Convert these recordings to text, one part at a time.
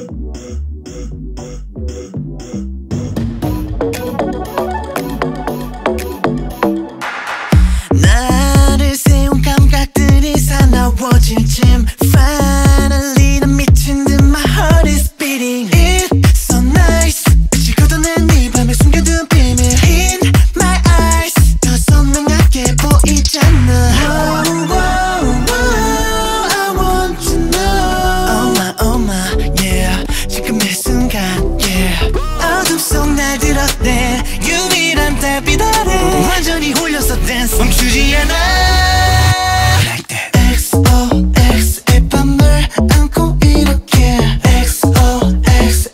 나를 세운 감각들이 사나워질 쯤 Finally 난 미친 듯 my heart is beating It's so nice 빛이 걷어낸 이 밤에 숨겨둔 비밀 In my eyes 더 선명하게 보이잖아 Whoa, whoa, whoa, I want to know Oh my, yeah 지금 이 순간, yeah 어둠 속 날 들었네 유일한 달빛 아래 완전히 홀려서 댄스 멈추지 않아 Like that XOX의 밤을 안고 이렇게 XOXXX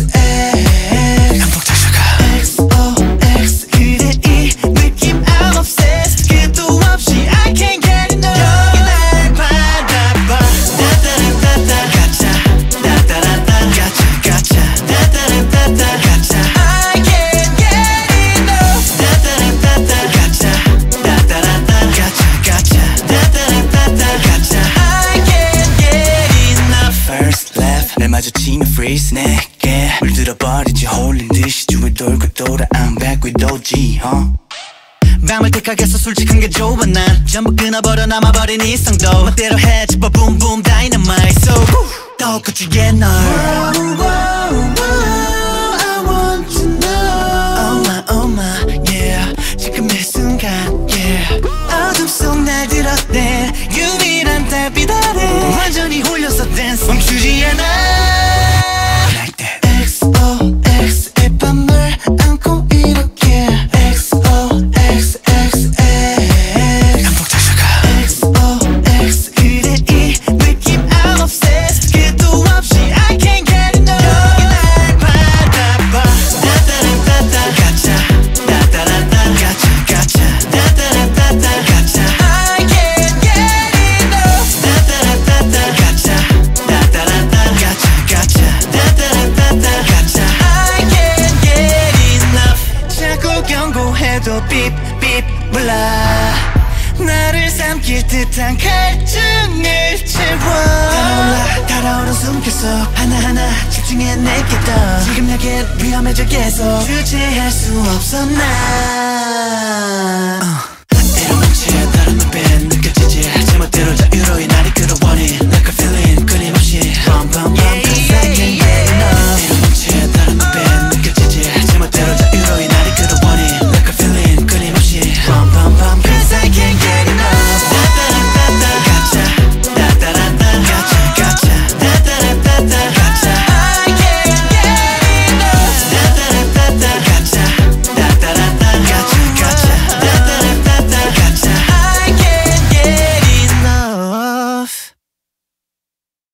한폭 다가가 XOX 그대 이 느낌 I'm obsessed 끝도 없이 I can't get enough 여기 날 바라봐 따따라따따 가짜 따따라따 가짜 가짜 따따라따따 가짜 I can't get enough 따따라따따 가짜 따따라따 가짜 가짜 따따라따따 가짜 I can't get enough First left 날 마주치면 freeze 내게 물들어버리지 홀린 듯이 주위 돌고 돌아 I'm back with OG 밤을 택하겠어 솔직한 게 좋아 난 전부 끊어버려 남아버린 이성도 멋대로 해 집어 boom boom dynamite So 더 커지게 널 I want to know Oh my yeah 지금 이 순간 yeah 어둠 속 날 들었네 유일한 달빛 아래 완전히 홀려서 댄스 멈추지 않아 Like that XOX의 밤을 안고 이렇게 XOXXX 한폭 다가가 XOX 그대 이 느낌 I'm obsessed 끝도 없이 I can't get enough 여기 날 바라봐 따따라따따 가짜 따따라따 가짜 가짜 따따라따따 가짜 I can't get enough 따따라따따 가짜 따따라따 가짜 가짜 따따라따따 가짜 I can't get enough 자꾸 경고해도 삐삐 몰라 나를 삼킬 듯한 갈증을 채워 달아오른 숨결 속 하나하나 집중해 내게 더 지금 내겐 위험해져 계속 주체할 수 없어 난